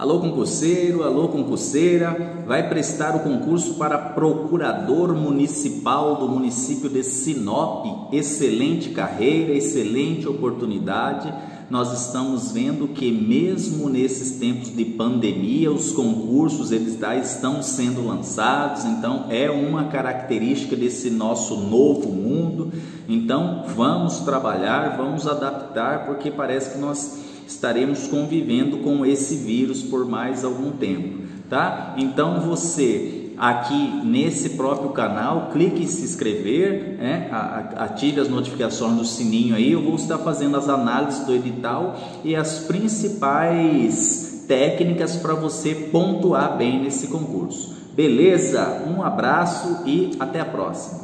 Alô concurseiro, alô concurseira, vai prestar o concurso para procurador municipal do município de Sinop. Excelente carreira, excelente oportunidade. Nós estamos vendo que mesmo nesses tempos de pandemia, os concursos eles estão sendo lançados, então é uma característica desse nosso novo mundo. Então vamos trabalhar, vamos adaptar, porque parece que nós estaremos convivendo com esse vírus por mais algum tempo, tá? Então você aqui nesse próprio canal, clique em se inscrever, ative as notificações do sininho aí. Eu vou estar fazendo as análises do edital e as principais técnicas para você pontuar bem nesse concurso. Beleza? Um abraço e até a próxima.